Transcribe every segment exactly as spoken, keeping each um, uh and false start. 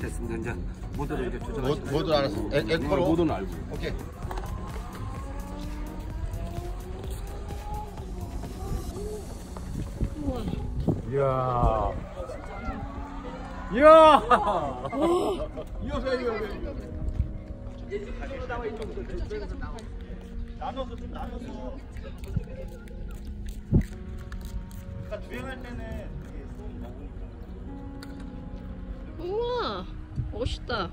됐습니다. 이제 모드를 이제 조절하시면 모드, 모드 알았어. 에, 에코로? 모드는 알고. 오케이. 이야. 이야. 이어서 이어서. 이쪽으로 나와 이쪽으로. 이쪽에서 나와. 나눠서 좀 나눠서. 그러니까 주행할 때는 이게 소음 먹으니까. 우와, 멋있다.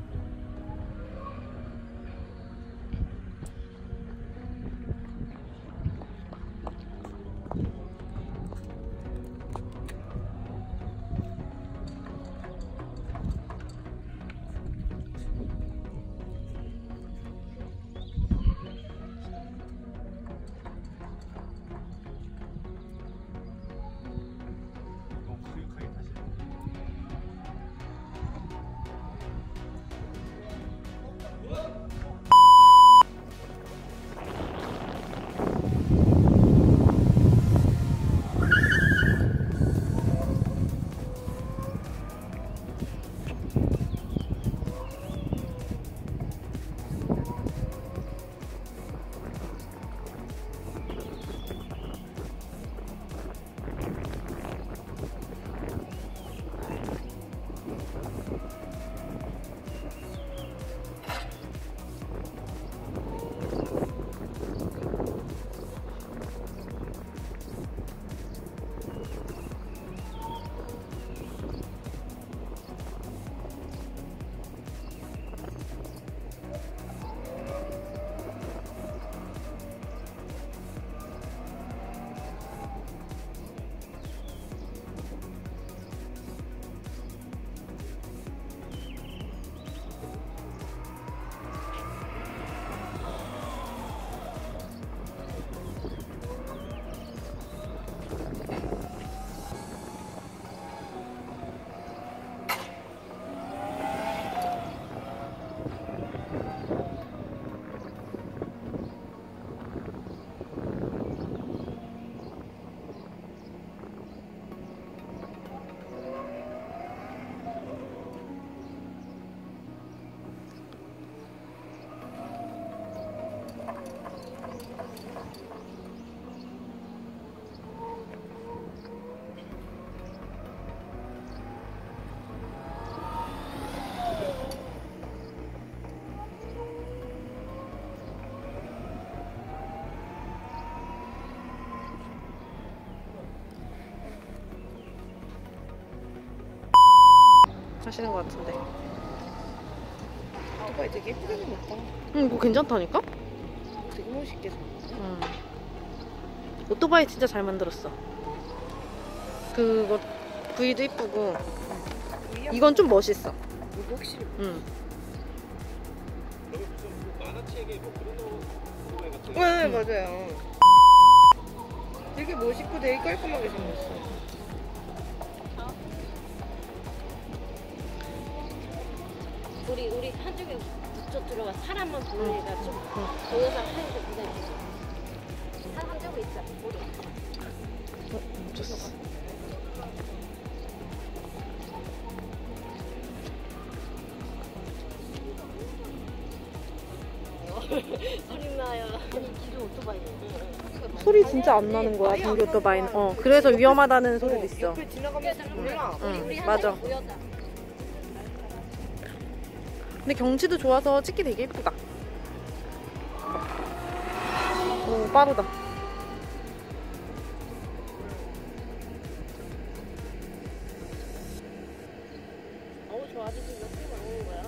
하시는 것 같은데. 오토바이 되게 예쁘게 생겼다. 응, 이거 괜찮다니까? 되게 멋있게 생겼다. 응. 오토바이 진짜 잘 만들었어. 그거 V도 이쁘고. 이건 좀 멋있어. 이거 확실히. 응. 만화책에 뭐 그런 오토바이 같은. 네, 맞아요. 되게 멋있고 되게 깔끔하게 생겼어. 우리 우리 한쪽에 붙여 들어가 사람만 보이니까 좀 보여서 하니까 부담되지. 한 한쪽에 있자. 우리. 어, 멈췄어. 소리 나요. 아니 기존 오토바이. 소리 진짜 안 나는 거야, 전기 오토바이는. 어, 그래서 위험하다는 소리도 있어. 옆에 지나가면서 몰라. 응, 맞아. 근데 경치도 좋아서 찍기 되게 예쁘다. 오, 빠르다. 어우 저 아저씨 몇 개 먹는 거야?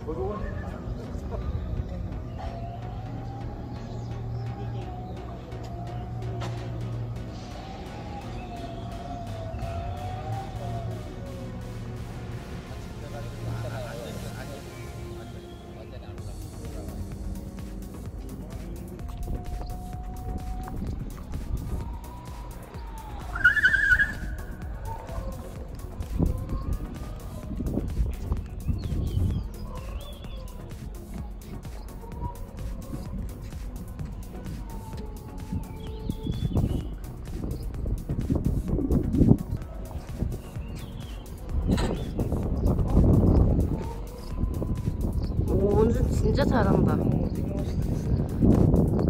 오, 원준 진짜 잘한다. 어, 되게 멋있어.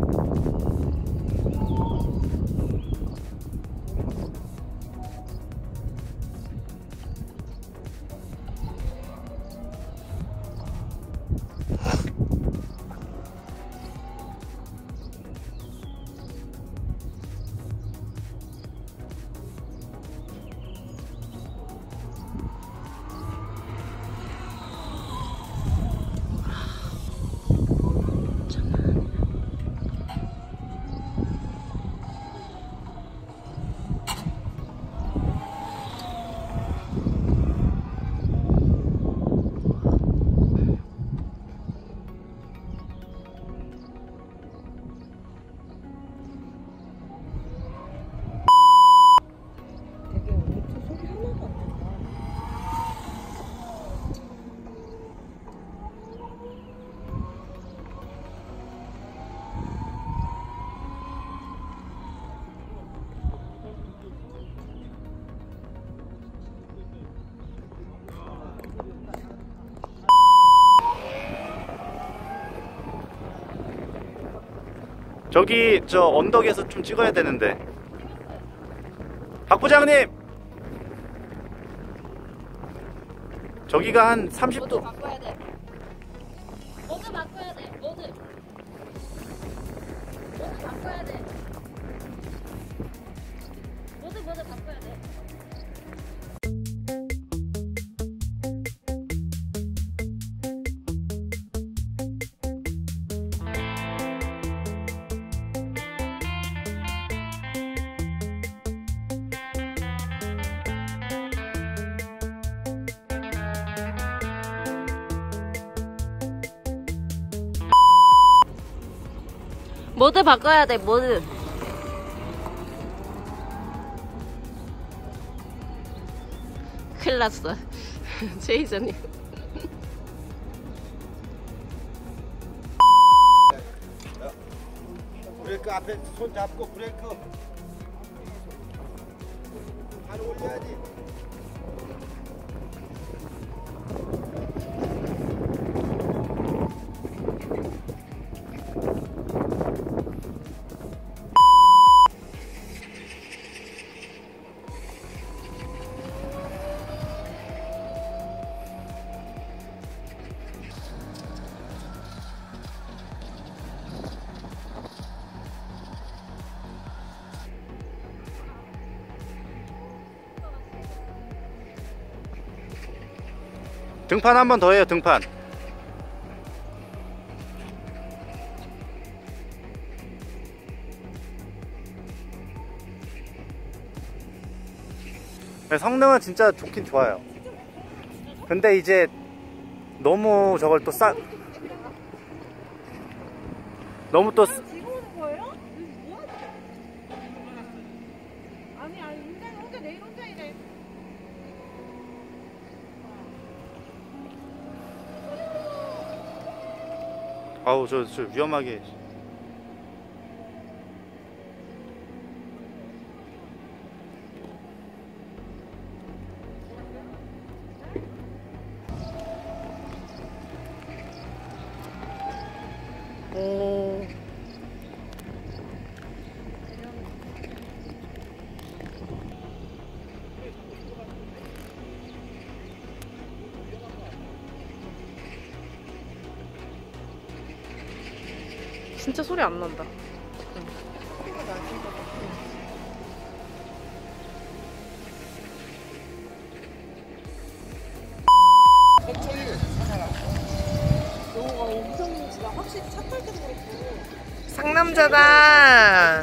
되게 엄청 소리 하나도 안 난다. 저기 저 언덕에서 좀 찍어야 되는데. 박 부장님! 저기가 한 삼십 도. 모두 바꿔야 돼. 모두 바꿔야 돼. 모두. 모두 바꿔야 돼. 모두 모두 바꿔야 돼. 모두 바꿔야 돼. 모두. 큰일 났어. 최희선님. 브레이크 앞에 손 잡고 브레이크 발 올려야지. 등판 한 번 더 해요. 등판. 네, 성능은 진짜 좋긴 좋아요. 근데 이제 너무 저걸 또 싸 너무 또 쓰- 지금 오는 거예요? 뭐하지? 아니 아니 운전 혼자 내일 혼자이래. 아우 저, 저 위험하게. 오. 진짜 소리 안 난다. 천천히. 상남자다.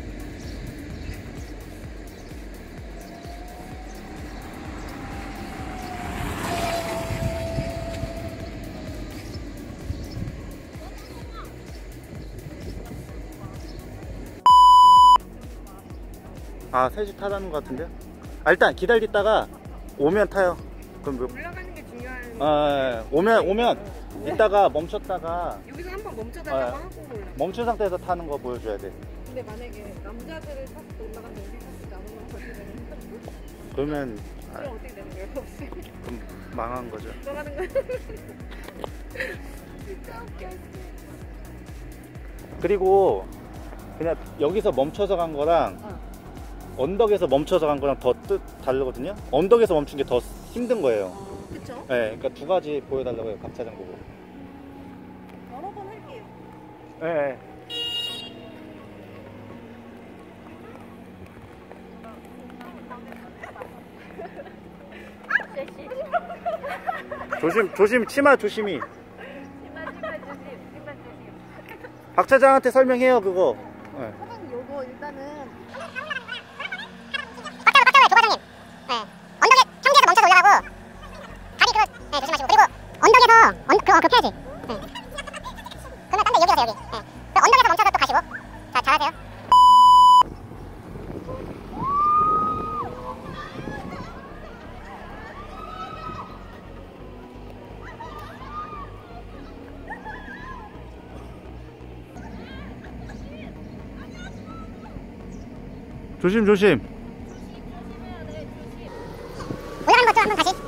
아, 셋이 타자는 것 같은데요? 아, 일단 기다리다가 오면 타요. 그럼 뭐, 올라가는 게 중요한. 아, 오면, 오면, 이따가 멈췄다가, 여기서 한번 멈춰달라고 아, 하고 올라. 멈춘 상태에서 타는 거 보여줘야 돼. 근데 만약에 남자들을 타고 올라가는데 우리 타고 남은 건 어떻게 되는 거야? 그러면, 아, 그럼 어떻게 되는 거예요? 혹시 그럼 망한 거죠. 들어가는 거야? 진짜 웃겨. 그리고, 그냥 여기서 멈춰서 간 거랑, 어. 언덕에서 멈춰서 간 거랑 더 뜻 다르거든요? 언덕에서 멈춘 게 더 힘든 거예요. 어, 그쵸? 네, 그러니까 두 가지 보여달라고 해요, 각 차장 보고. 여러 번 할게요. 네. 조심, 조심, 치마 조심히. 박 차장한테 설명해요, 그거. 네. 사장님 요거 일단은 언덕에서 언, 그, 어, 그렇게 해야지. 응. 그러면 딴 데 여기 가세요, 여기. 응. 그럼 언덕에서 멈춰서 또 가시고. 자, 잘하세요. 조심, 조심. 올라가는 것 좀 한번 다시.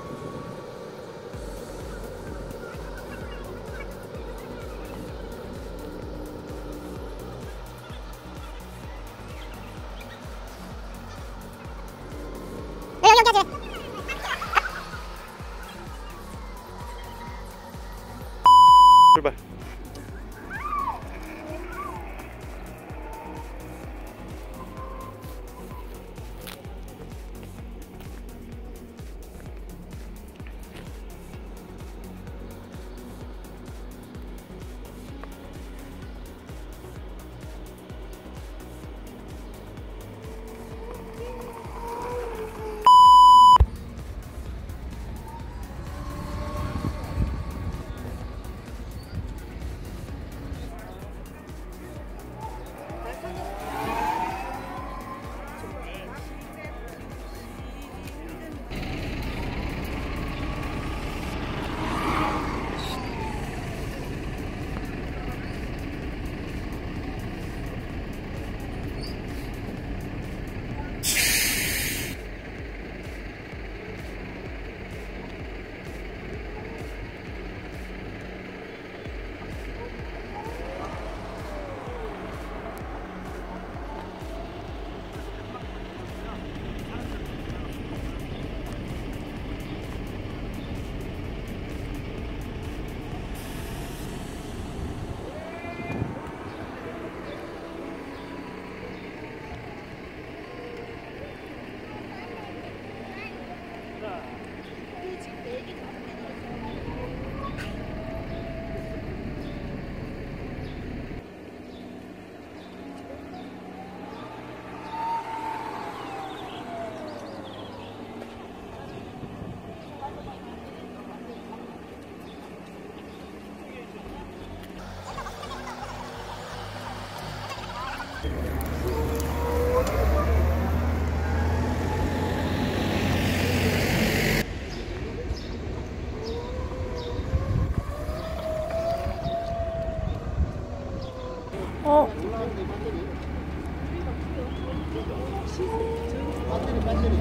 여기, 여기, 여기. 출발. 어, 배터리, 배터리.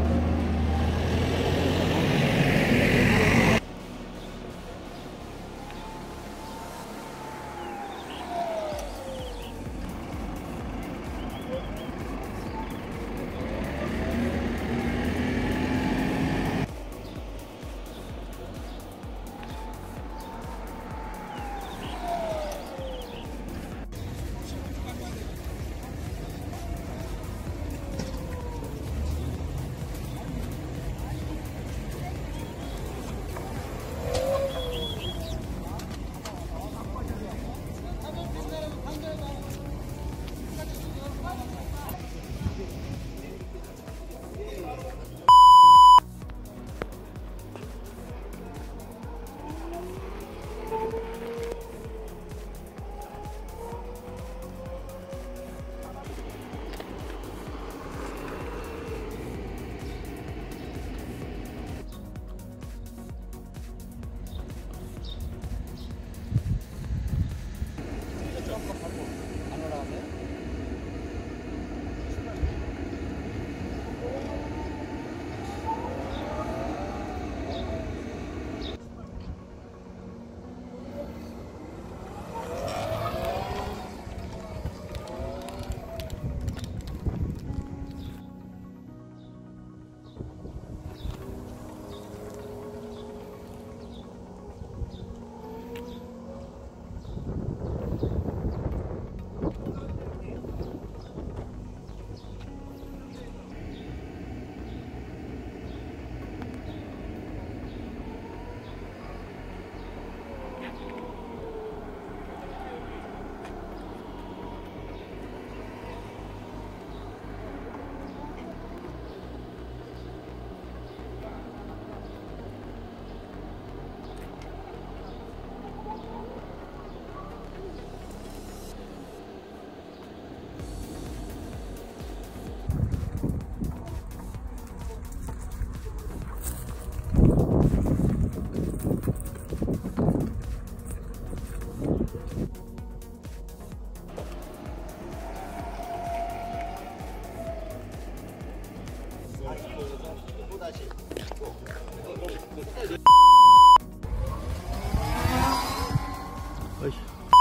어이씨.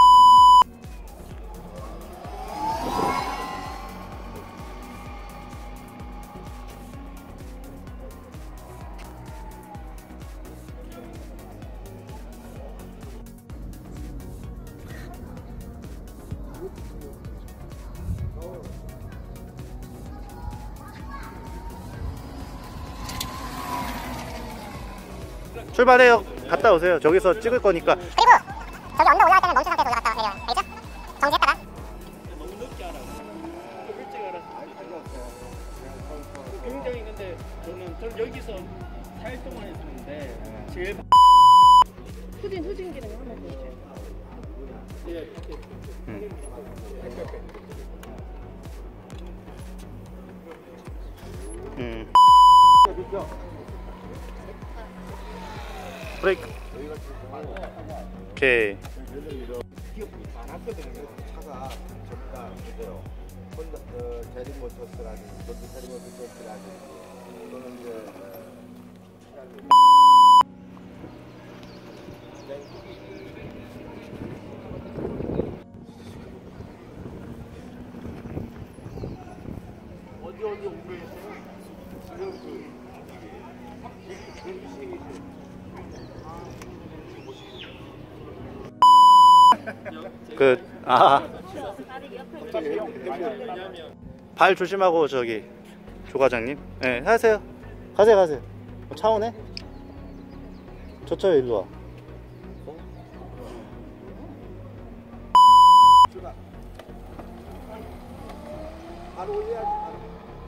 출발해요. 갔다 오세요. 저기서 찍을 거니까. 그리고 저기 언덕 올라갈 때는 멈춘 상태에서 올라갔다 내려요. 알죠? 정지했다가. 너무 늦게 알아서 일찍 알아서 굉장히 근데 저는 저는 여기서 사 일 동안 했었는데 제일 후진 후진 기능 한번 보여줘요. 예, 음. 음. 브레이크. 오케이. 많았거든요. 차가 전부 다 그대로. 혼다 어, 제리모터스라든지, 전부 제리모터스라든지, 또는 이제 어디 어디 옮겨있어요? 그, 아. 발 조심하고 저기 조 과장님. 예, 네, 하세요. 가세요, 가세요. 어, 차 오네. 저쳐요, 일로 와. 바로 올려야지. 바로.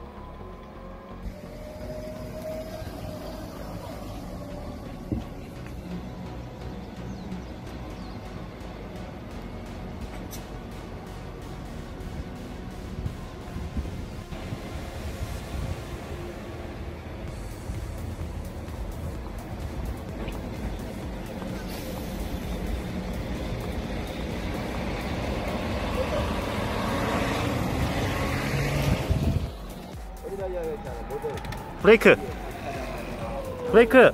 브레이크. 브레이크.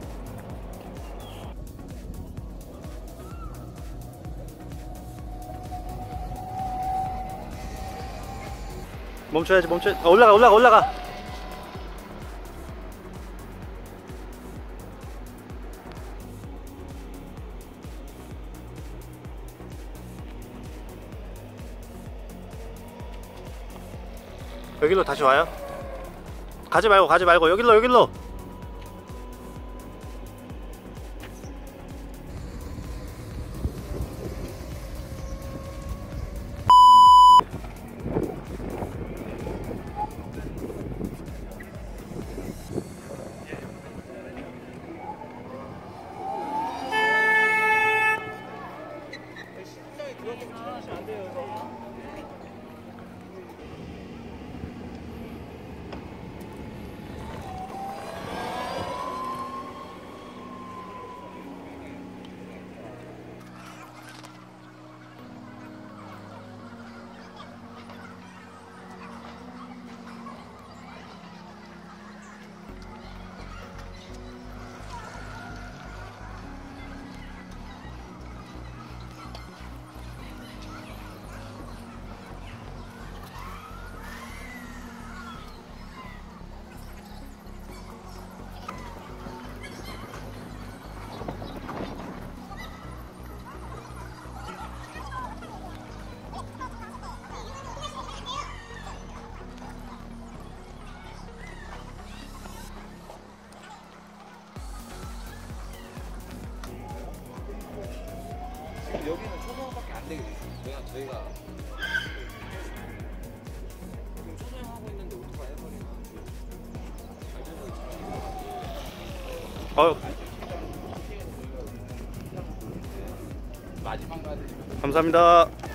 멈춰야지, 멈춰. 어, 올라가, 올라가, 올라가. 여기로 다시 와요. 가지 말고, 가지 말고, 여기로, 여기로. 여기는 초소형밖에 안 되게 돼 있어요. 그냥 저희가 지금 초소형 하고 있는데 오토바이 해버리면 어, 마지막 가지. 감사합니다.